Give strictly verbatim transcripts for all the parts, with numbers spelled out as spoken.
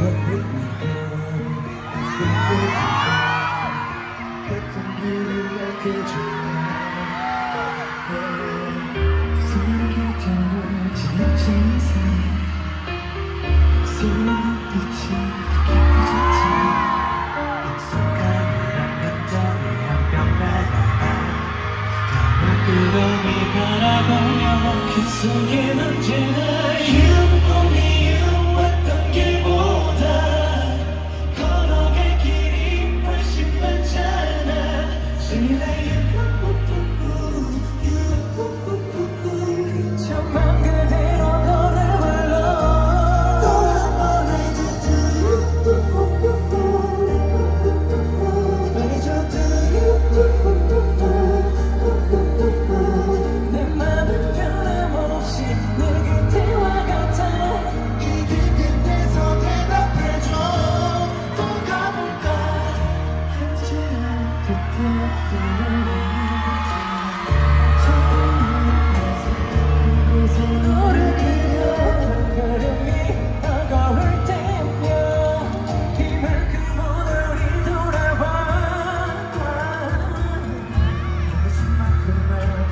그 속엔 언제나 you 왔던 길보다 걸어갈 길이 훨씬 많잖아. Sing like you 저만 그대로 너를 불러 또 한 번 해도 말해줘 do you 내 맘은 변함없이 늘 그때와 같아. 이 길 끝에서 대답해줘. 또 가볼까 한참 그때 그곳에 너를 그려 걸음이 다가올 때면 이만큼 오늘이 돌아와. 무슨 만큼만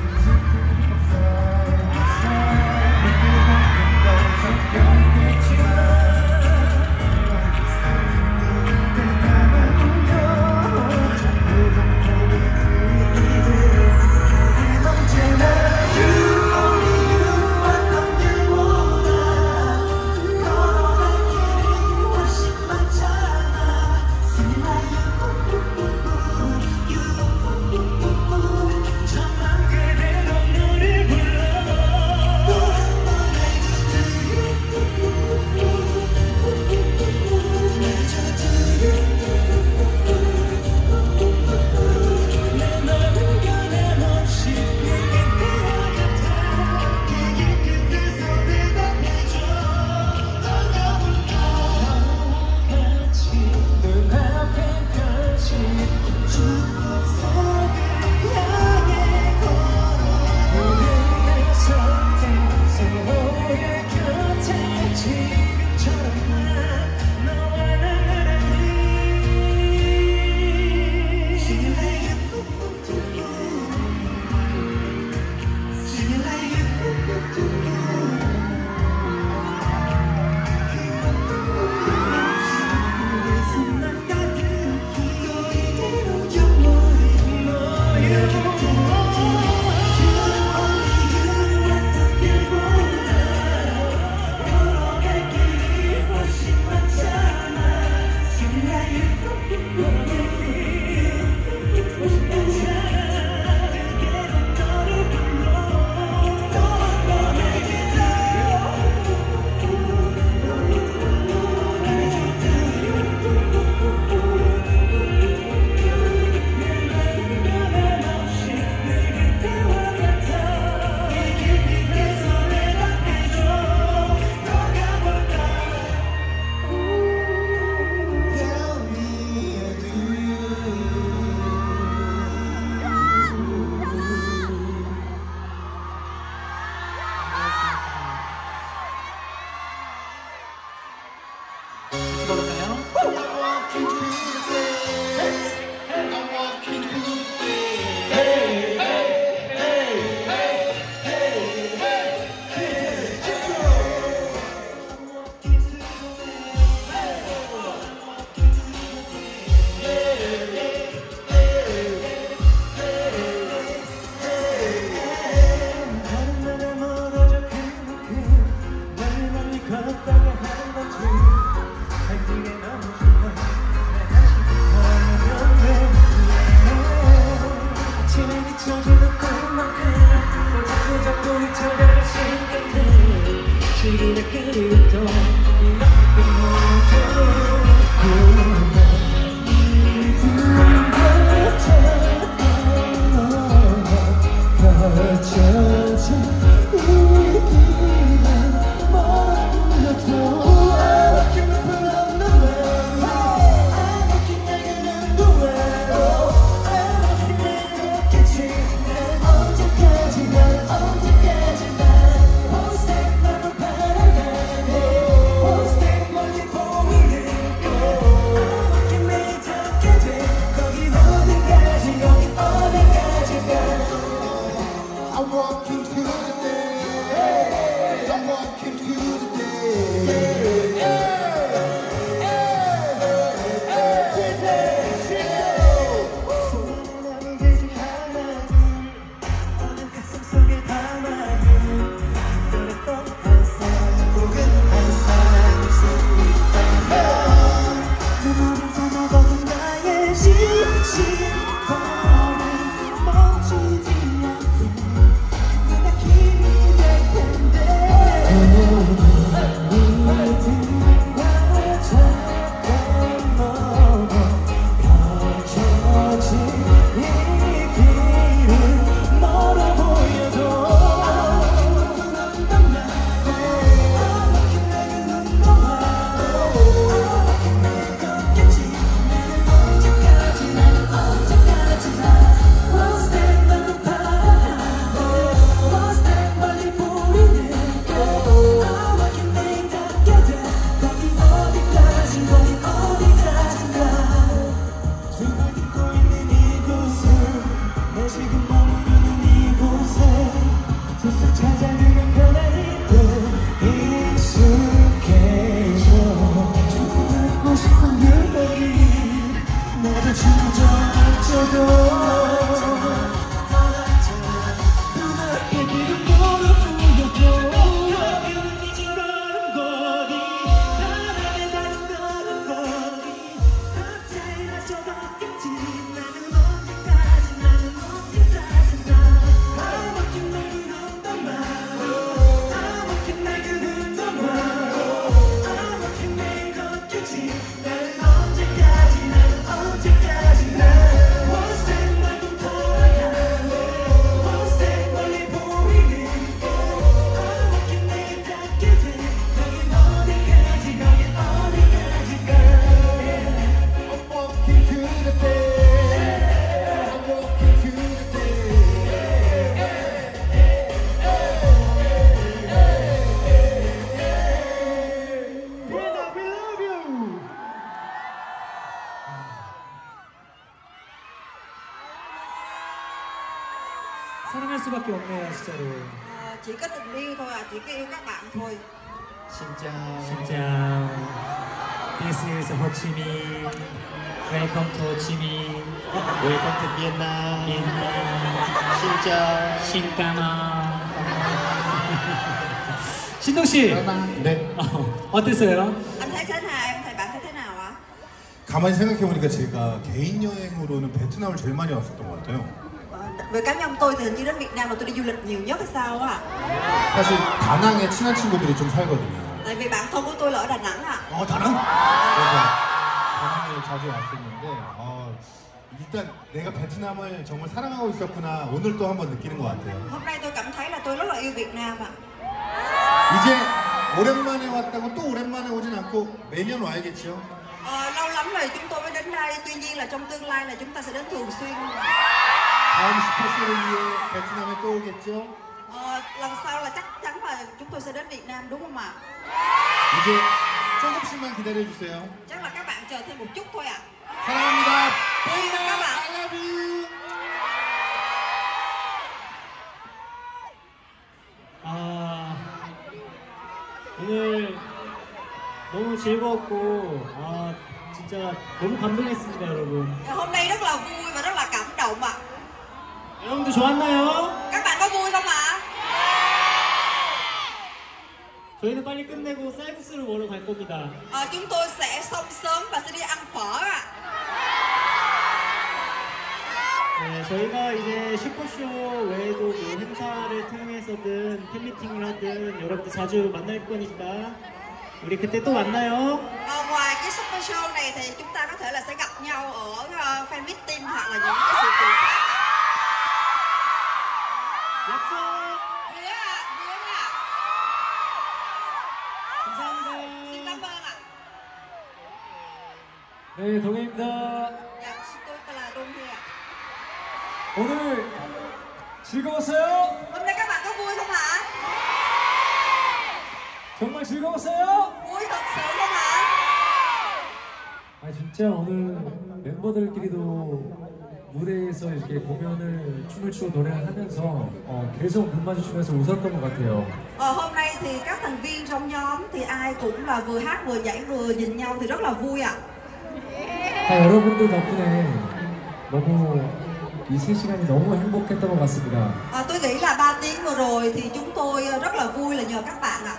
언제까지 난 언제까지 난 walking through the day. 사랑할 수밖에 없네요, 진짜로. À, chỉ có tình yêu thôi à, chỉ có yêu các bạn thôi. 진짜. 진짜. This is Ho Chi Minh. Welcome to Ho Chi Minh. Welcome to Vietnam. Vietnam. 진짜. 신까마. 신동 씨. 네. 어, 어땠어요? Anh thấy thế nào em? Thầy bạn thấy thế nào ạ? 가만히 생각해보니까 제가 개인 여행으로는 베트남을 제일 많이 왔었던 것 같아요. Về cá nhân tôi thì hình như đến Việt Nam là tôi đi du lịch nhiều nhất hay sao á? 사실 다낭에 친한 친구들이 좀 살거든요. Tại vì bạn thân của tôi là ở Đà Nẵng ạ. 어, 다낭? 그래서 다낭을 자주 왔었는데 어, 일단 내가 베트남을 정말 사랑하고 있었구나 오늘 또 한번 느끼는 것 같아요. Hôm nay tôi cảm thấy là tôi rất là yêu Việt Nam ạ. 이제 오랜만에 왔다고 또 오랜만에 오진 않고 매년 와야겠죠? Ờ, lâu lắm rồi chúng tôi mới đến đây, tuy nhiên là trong tương lai là chúng ta sẽ đến thường xuyên. 다음 스페셜을 위해 베트남에 또 오겠죠? Ờ, lần sau là chắc chắn là chúng tôi sẽ đến Việt Nam đúng không ạ? 이제 조금씩만 기다려주세요. Chắc là các bạn chờ thêm một chút thôi ạ. 사랑합니다. Yêu các bạn. I love you. 아, 오늘 너무 즐거웠고, 아, 진짜 너무 감동했습니다, 여러분. Hôm nay rất là vui và rất là cảm động ạ. 여러분도 좋았나요? Các bạn có vui không ạ? 저희는 빨리 끝내고 쌀국수를 먹으러 갈 겁니다. Ờ, chúng tôi sẽ xong sớm và sẽ đi ăn phở ạ. 네, 저희가 이제 슈퍼쇼 외에도 뭐 행사를 통해서든 팬미팅을 하든 여러분들 자주 만날 거니까 우리 그때 또 만나요. Ờ, ngoài cái super show này thì chúng ta có thể là sẽ gặp nhau ở uh, fan meeting hoặc là những cái sự kiện khác. 약속! Hứa ạ, hứa ạ. 감사합니다. Xin cảm ơn ạ. 네, 동해입니다. Dạ, tôi tên là Đông Thi ạ. 오늘 즐거웠어요? Hôm nay các bạn có vui không ạ? 정말 즐거웠어요? Vui thật sự không ạ? 아 진짜 오늘 멤버들끼리도 무대에서 이렇게 공연을 춤을 추고 노래를 하면서 어, 계속 눈 마주치면서 웃었던 것 같아요. Ờ, hôm nay thì các thành viên trong nhóm thì ai cũng là vừa hát vừa nhảy vừa nhìn nhau thì rất là vui ạ. 다 여러분들 덕분에 너무 이 세 시간이 너무 행복했던 것 같습니다. À, tôi nghĩ là ba tiếng vừa rồi thì chúng tôi rất là vui là nhờ các bạn ạ.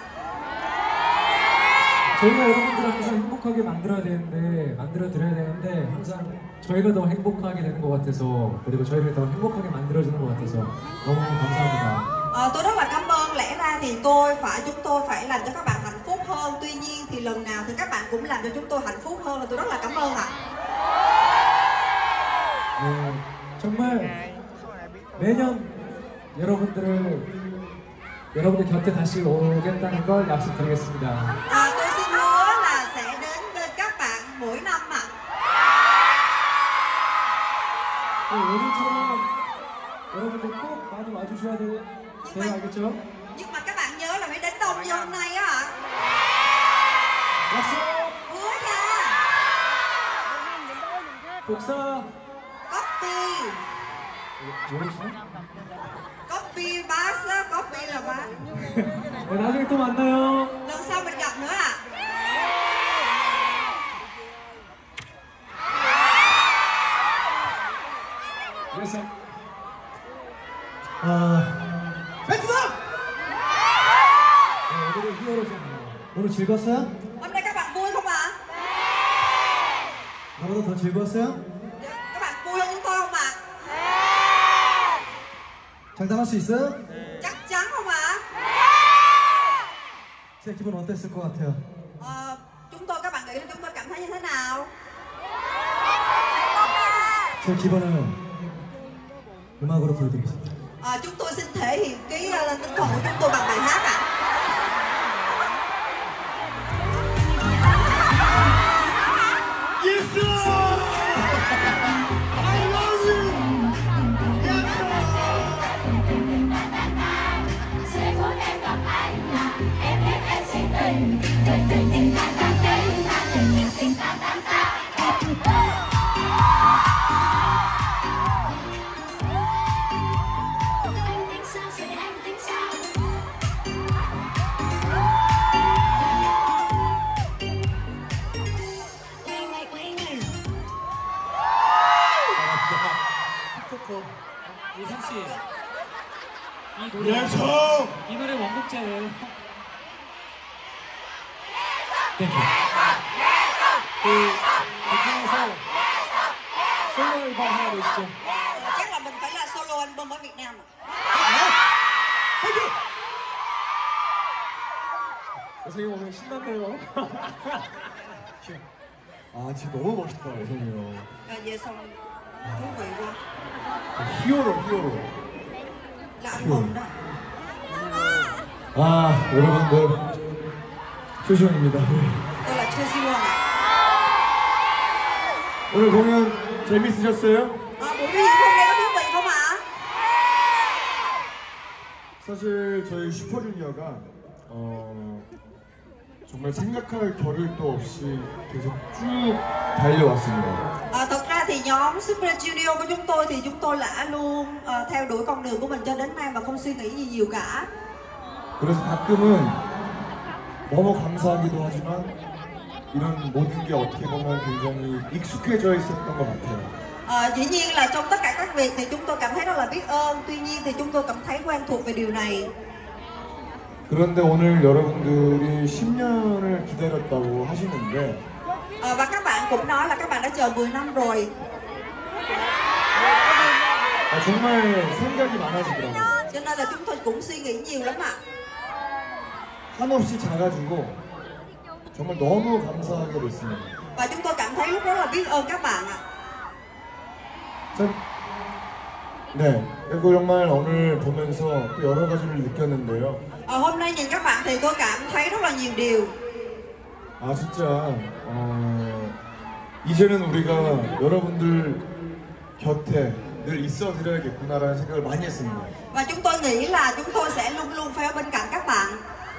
저희가 여러분들을 항상 행복하게 만들어야 되는데 만들어 드려야 되는데 항상 저희가 더 행복하게 되는 것 같아서 그리고 저희를 더 행복하게 만들어주는 것 같아서 너무 감사합니다. À, tôi rất là cảm ơn. Lẽ ra thì tôi phải chúng tôi phải làm cho các bạn hạnh phúc hơn. Tuy nhiên thì lần nào thì các bạn cũng làm cho chúng tôi hạnh phúc hơn là tôi rất là cảm ơn ạ. 네, 정말 매년 여러분들을 여러분들 곁에 다시 오겠다는 걸 약속드리겠습니다. À, tôi xin hứa là sẽ đến bên các bạn mỗi năm ạ. 네, 오늘처럼 여러분들 꼭 많이 와주셔야 돼, 돼요, 알겠죠? Nhưng mà các bạn nhớ là phải đến đông như hôm nay á ạ. 약속! Hứa nha. 복사! Copy. 모르시네? Copy bass á, copy là bass. 네, 나중에 또 만나요. Lần sau mình gặp nữa ạ. 그래서 아, 벤츠다! 네, 오늘의 히어로잖아요. 오늘 즐거웠어요? Hôm nay các bạn vui không ạ? 나보다 더 즐거웠어요? Các bạn vui hơn chúng tôi không ạ? 장담할 수 있어요? Chắc chắn không ạ? 제 기분 어땠을 것 같아요? Ờ, chúng tôi các bạn nghĩ là chúng tôi cảm thấy như thế nào? 제 기분은 음악으로 보여드리겠습니다. Ờ, chúng tôi xin thể hiện cái uh, tinh thần của chúng tôi bằng bài hát ạ. Yes, sir! I love you! Yes, Sẽ có em gặp anh là em em em xin tình đời đời tình ta ta tình ta đời tình tình ta ta ta. Anh tính sao rồi anh tính sao? Quay ngay quay ngay. 유상 씨, 이 노래 예성! 이 노래 원곡자예요. 땡큐. 그 베트남에서 솔로 앨범 하나 내시죠. Chắc là mình phải là solo album ở Việt Nam ạ. 선생님 오늘 신난대요. 아, 진짜 너무 멋있다, 예성이 형. À, về xong thú vị quá. 히어로, 히어로. Là anh mừng đó. 아, 여러분들. 조시원입니다. Tôi là Choi Siwon ạ. 오늘 공연 재밌으셨어요? À, buổi biểu diễn hôm nay có thú vị không ạ? 사실 저희 슈퍼주니어가 어, 정말 생각할 겨를도 없이 계속 쭉 달려왔습니다. À, thật ra thì nhóm Super Junior của chúng tôi thì chúng tôi đã luôn ờ, theo đuổi con đường của mình cho đến nay mà không suy nghĩ gì nhiều cả. 그래서 가끔은 너무 감사하기도 하지만 이런 모든 게 어떻게 보면 굉장히 익숙해져 있었던 것 같아요. À, dĩ nhiên là trong tất cả các việc thì chúng tôi cảm thấy rất là biết ơn. Tuy nhiên thì chúng tôi cảm thấy quen thuộc về điều này. 그런데 오늘 여러분들이 십 년을 기다렸다고 하시는데 À, và các bạn cũng nói là các bạn đã chờ mười năm rồi. 아, 정말 생각이 많아지더라고요. Cho nên là chúng tôi cũng suy nghĩ nhiều lắm ạ. 한없이 작아지고 정말 너무 감사하게 됐습니다. Và chúng tôi cảm thấy lúc đó là biết ơn các bạn ạ. 전, 네, 그리고 정말 오늘 보면서 또 여러 가지를 느꼈는데요. À, hôm nay nhìn các bạn thì tôi cảm thấy rất là nhiều điều. 아 진짜 어, 이제는 우리가 여러분들 곁에 늘 있어 드려야겠구나라는 생각을 많이 했습니다. Và chúng tôi nghĩ là chúng tôi sẽ luôn luôn phải ở bên cạnh các bạn.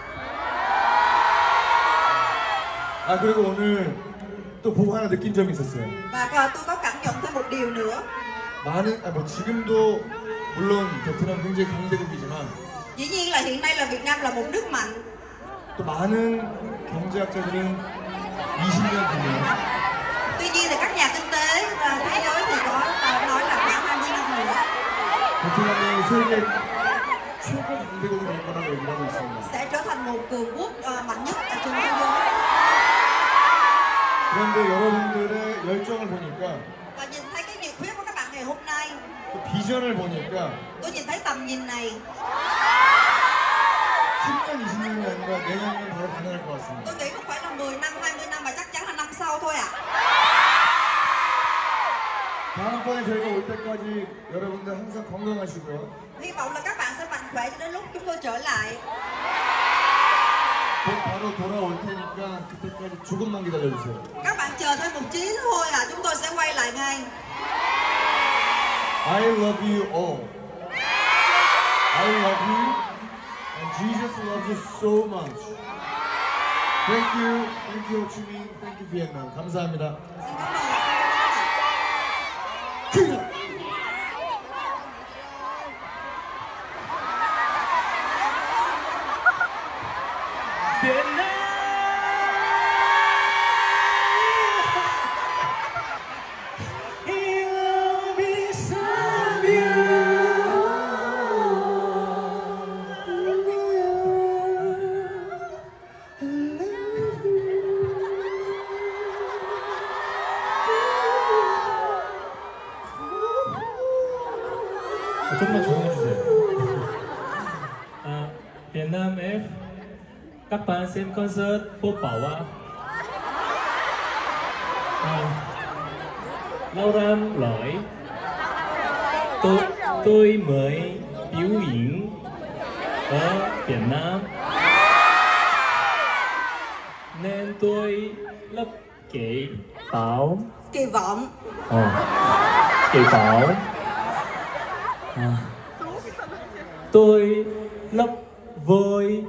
아 그리고 오늘 또 보고 하나 느낀 점이 있었어요. Và à, tôi có cảm nhận thêm một điều nữa. 많은, 아, 뭐 지금도 물론 베트남 굉장히 강대국이지만 Dĩ nhiên là hiện nay là Việt Nam là một nước mạnh. 또 많은 경제학자들은 이십 년 뒤면 Tuy nhiên thì các nhà kinh tế và thế giới thì có ờ, nói là khoảng hai mươi năm nữa 베트남이 세계 최고 강대국이 될 거라고 얘기를 하고 있습니다. sẽ trở thành một cường quốc ờ, mạnh nhất ở trên thế giới. 그런데 여러분들의 열정을 보니까 Và nhìn thấy cái nhiệt huyết của các bạn ngày hôm nay, 그 비전을 보니까 tôi nhìn thấy tầm nhìn này, 십 년, 이십 년이 아니라 내년이면 바로 가능할 것 같습니다. tôi nghĩ không phải là mười năm, hai mươi năm mà chắc chắn là năm sau thôi ạ. 다음번에 저희가 올 때까지 여러분들 항상 건강하시고요. Hy vọng là các bạn sẽ mạnh khỏe cho đến lúc chúng tôi trở lại. 곧 바로 돌아올 테니까 그때까지 조금만 기다려주세요. Các bạn chờ thêm một chí thôi à, chúng tôi sẽ quay lại ngay. I love you all. I love you and Jesus loves you so much. Thank you, thank you Ho Chi Minh, thank you Vietnam. 감사합니다. Xin cảm ơn, xin cảm ơn ạ. Việt Nam yêu vì sao 조금만 조용히 해주세요. 아, Việt Nam F các bạn xem concert Pop Bảo Á. À, lâu năm lỗi tôi tôi mới biểu diễn ở Việt Nam nên tôi rất kỳ bảo Kỳ vọng. ờ, kỳ bảo à, tôi rất vui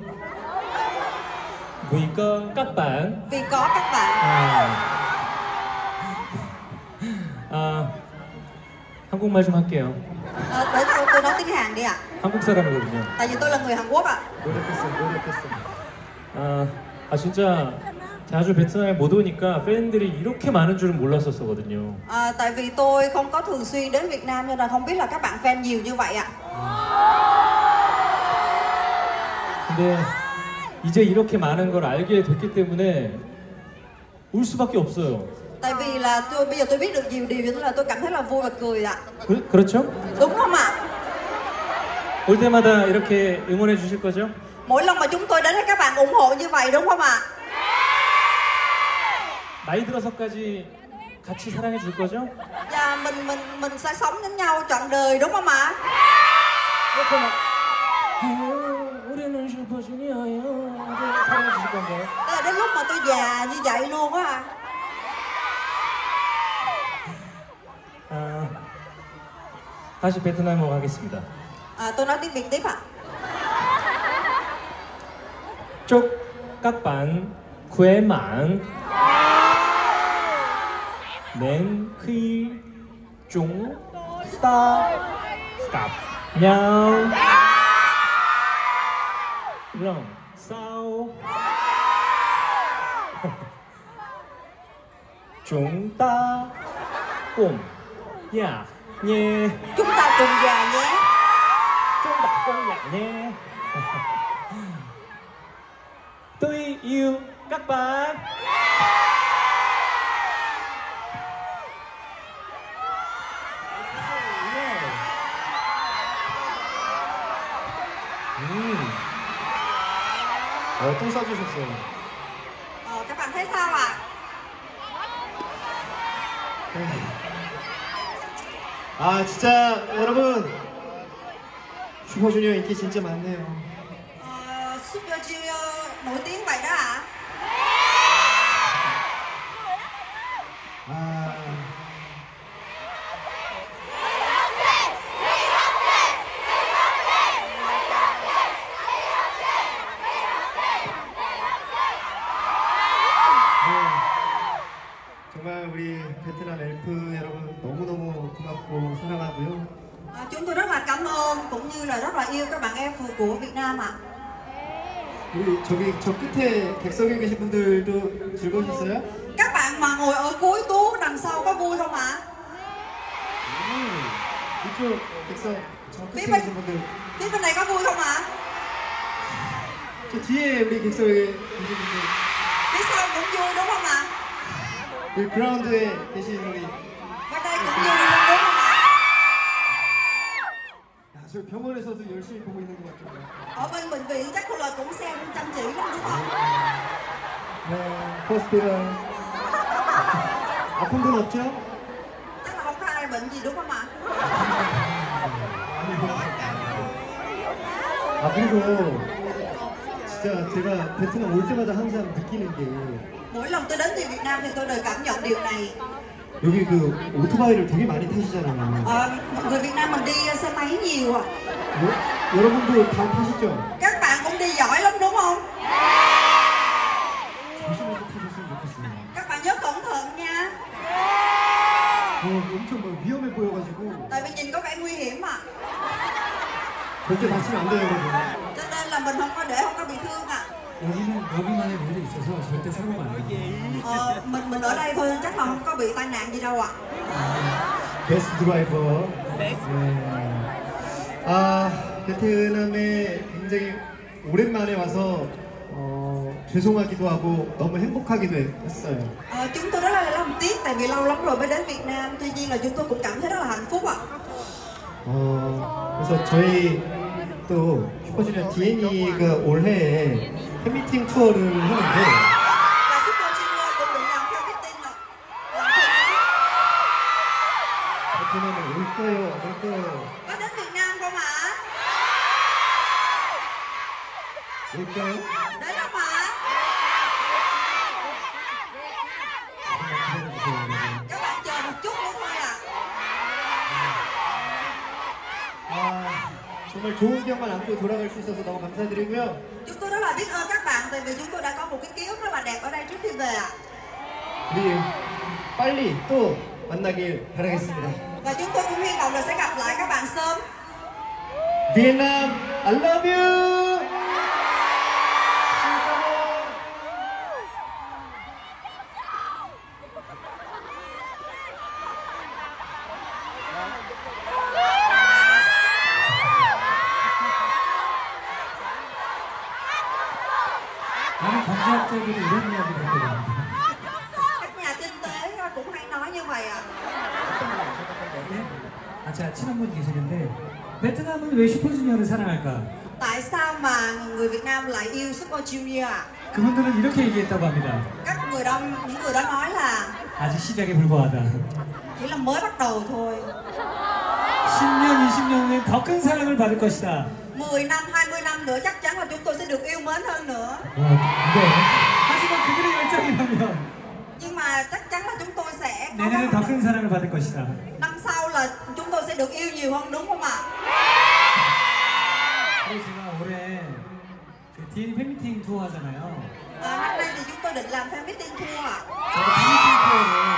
vì có các bạn. Vì có các bạn. 아, 아, 한국말 좀 할게요. Ờ, để tôi, tôi nói tiếng Hàn đi ạ. 한국 사람이거든요. Tại vì tôi là người Hàn Quốc ạ. 노력했어, 노력했어. 아, 아 진짜 자주 베트남에 못 오니까 팬들이 이렇게 많은 줄은 몰랐었거든요. À, tại vì tôi không có thường xuyên đến Việt Nam nên là không biết là các bạn fan nhiều như vậy ạ. 근데 이제 이렇게 많은 걸 알게 됐기 때문에 올 수밖에 없어요. Tại vì là tôi bây giờ tôi biết được nhiều điều nên là tôi cảm thấy là vui và cười ạ. 그, 그렇죠? Đúng không ạ? 올 때마다 이렇게 응원해 주실 거죠? Mỗi lần mà chúng tôi đến các bạn ủng hộ như vậy đúng không ạ? 나이 들어서까지 같이 사랑해 줄 거죠? Và mình mình mình sẽ sống với nhau trọn đời đúng không ạ? 이렇게 막 아유, 우리는 슈퍼주니어예요. 사랑해 주실 건가요? Tức là đến lúc mà tôi già như vậy luôn á ạ. 아, 다시 베트남으로 가겠습니다. À, tôi nói tiếng Việt tiếp ạ. chúc các bạn khỏe mạnh đến khi chúng ta gặp nhau lần sau. Chúng ta cùng nhà nhé. Chúng ta cùng già nhé. Chúng ta cùng nhà nhé. Tôi yêu các bạn. 음. 어, 또 싸주셨어요. Ờ, các bạn thấy sao ạ? 아 진짜 여러분 슈퍼주니어 인기 진짜 많네요. Ờ, Super Junior nổi tiếng vậy đó ạ. 아, 정말 우리 베트남 엘프 여러분 너무너무 고맙습니다. 고맙고 사랑하고요. À, chúng tôi rất là cảm ơn cũng như là rất là yêu các bạn em của Việt Nam ạ. 우리 저기 저 끝에 객석에 계신 분들도 즐거우셨어요? Các bạn mà ngồi ở cuối tú đằng sau có vui không ạ? 음, 이쪽 객석 저 끝에 Phía bên, 계신 분들. phía bên này có vui không ạ? 저 뒤에 우리 객석에 계신 분들. Phía sau cũng vui đúng không ạ? 그 그라운드에 계신 우리. Bên đây cũng vui đúng không ạ? 야, 저 병원에서도 열심히 보고 있는 것 같아요. Ở bên bệnh viện chắc cô lời cũng xem chăm chỉ lắm đúng không? 네, 호스피tal. 아픈 분 없죠? Chắc là không có ai bệnh gì đúng không ạ? 아 그리고 진짜 제가 베트남 올 때마다 항상 느끼는 게 Mỗi lần tôi đến từ Việt Nam thì tôi đều cảm nhận điều này. 여기 그 오토바이를 되게 많이 타시잖아요. Ờ, người Việt Nam mình đi xe máy nhiều ạ. 여, 여러분도 다 타시죠? Các bạn cũng đi giỏi lắm đúng không? 조심해서 타셨으면 좋겠어요. Các bạn nhớ cẩn thận nha. 어, 엄청 막 위험해 보여가지고 Tại vì nhìn có vẻ nguy hiểm ạ. 절대 다치면 안 돼요, 여러분. Cho nên là mình không có để không có bị thương ạ. 여기는 여기만의 룰이 있어서 절대 사고가 안 나요. Ờ, mình mình ở đây thôi chắc là không có bị tai nạn gì đâu ạ. 베스트 드라이버. 네. 아, 베트남에 굉장히 오랜만에 와서 어, 죄송하기도 하고 너무 행복하기도 했어요. Ờ, chúng tôi rất là lòng tiếc tại vì lâu lắm rồi mới đến Việt Nam. Tuy nhiên là chúng tôi cũng cảm thấy rất là hạnh phúc ạ. 어, 그래서 저희 또 슈퍼주니어 디엔이가 올해에 팬미팅 투어를 하는데 Và Super Junior cũng định làm theo cái tin ạ. 베트남에 올까요? 안 올까요? Có đến Việt Nam không ạ? 올까요? Đến không ạ? Các bạn chờ một chút nữa thôi ạ. 아, 정말 좋은 기억만 안고 돌아갈 수 있어서 너무 감사드리고요. Chúng tôi rất là biết ơn các bạn tại vì chúng tôi đã có một cái ký ức rất là đẹp ở đây trước khi về ạ. 우리 빨리 또 만나길 바라겠습니다. Và chúng tôi cũng hy vọng là sẽ gặp lại các bạn sớm. Vietnam, I love you. 다른 경제학자들이 이런 이야기를 했거든요. Các nhà kinh tế cũng hay nói như vậy ạ. 네? 아, 제가 친한 분이 계시는데 베트남은 왜 슈퍼주니어를 사랑할까? Tại sao mà người Việt Nam lại yêu Super Junior ạ? 그분들은 이렇게 얘기했다고 합니다. Các người đó, những người đó nói là 아직 시작에 불과하다. chỉ là mới bắt đầu thôi. 십 년, 이십 년 후엔 더 큰 사랑을 받을 것이다. mười năm, hai mươi năm nữa chắc chắn là chúng tôi sẽ được yêu mến hơn nữa. 와, 네. 하지만 그들의 열정이라면 Nhưng mà chắc chắn là chúng tôi sẽ có 내년엔 더 큰 사랑을 받을 것이다. năm sau là chúng tôi sẽ được yêu nhiều hơn đúng không ạ? 그래서 제가 올해 그 디엔이 팬미팅 투어 하잖아요. À, năm nay thì chúng tôi định làm fan meeting tour ạ. 저도 팬미팅 투어를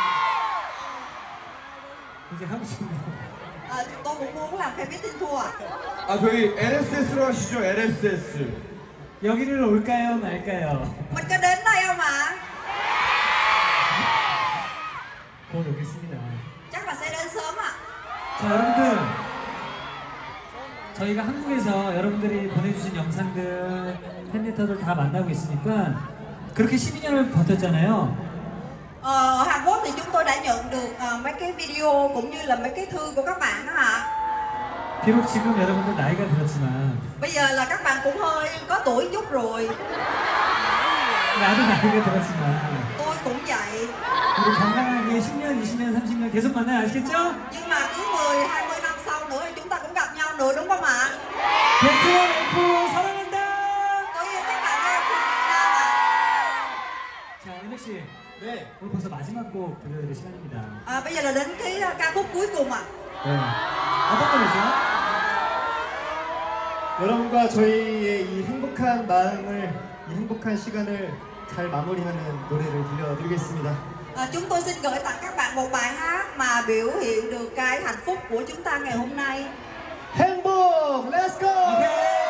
이제 하고 싶네요. À, tôi cũng muốn làm fan meeting tour ạ. 아 저희 엘에스에스로 하시죠. 엘에스에스. 여기를 올까요, 말까요? Mình có đến đây không ạ? 곧 오겠습니다. Chắc là sẽ đến sớm ạ. 자, 여러분들, 저희가 한국에서 여러분들이 보내주신 영상들, 팬레터들 다 만나고 있으니까 그렇게 십이 년을 버텼잖아요. Ờ, ở Hàn Quốc thì chúng tôi đã nhận được ờ, mấy cái video cũng như là mấy cái thư của các bạn đó ạ. 비록 지금 여러분들 나이가 들었지만 Bây giờ là các bạn cũng hơi có tuổi chút rồi. 나도 나이가 들었지만 Tôi cũng vậy. 우리 건강하게 십 년, 이십 년, 삼십 년 계속 만나요. 아시겠죠? Nhưng mà cứ mười, hai mươi năm sau nữa thì chúng ta cũng gặp nhau nữa đúng không ạ? 베트남 F 사랑한다! Tôi yêu các bạn em của Việt Nam ạ. 자, 은혁 씨, 네. 오늘 벌써 마지막 곡 들려드릴 시간입니다. À, bây giờ là đến cái uh, ca khúc cuối cùng ạ. 네. 어떤 노래죠? 여러분과 저희의 이 행복한 마음을, 이 행복한 시간을 잘 마무리하는 노래를 들려드리겠습니다. À, chúng tôi xin gửi tặng các bạn một bài hát mà biểu hiện được cái hạnh phúc của chúng ta ngày hôm nay. 행복, let's go.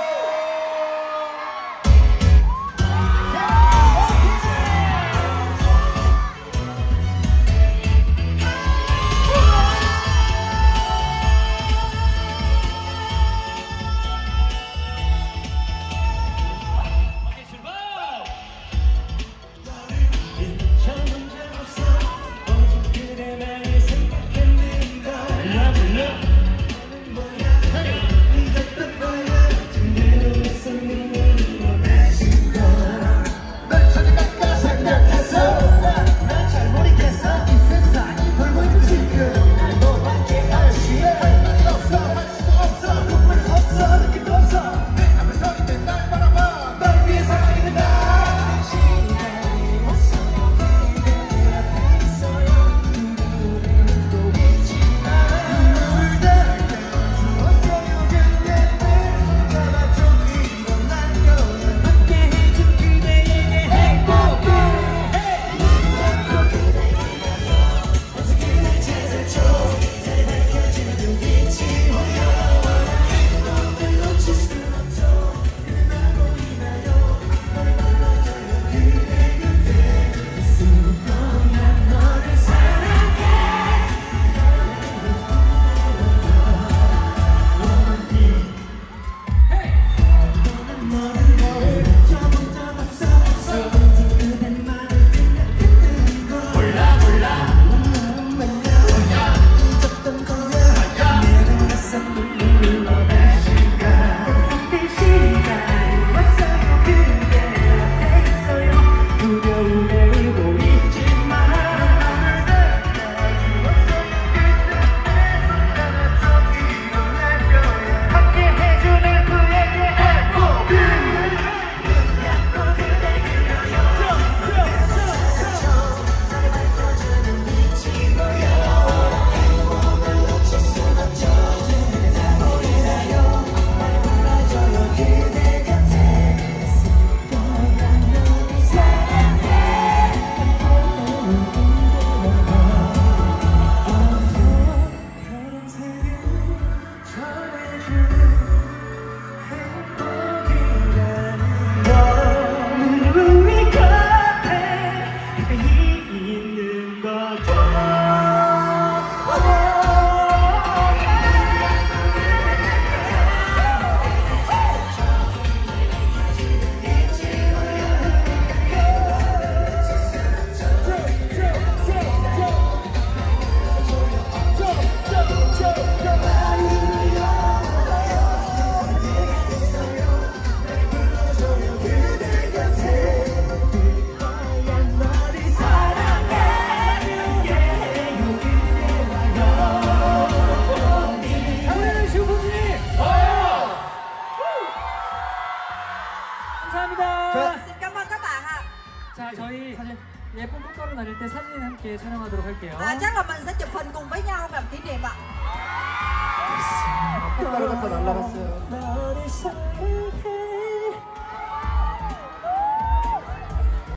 감사합니다. Xin cảm ơn các bạn ạ. 자, 저희 예쁜 꽃가루 나릴 때 사진 함께 촬영하도록 할게요. À, chắc là mình sẽ chụp hình cùng với nhau làm kỷ niệm ạ. 꽃가루가 다 날라갔어요.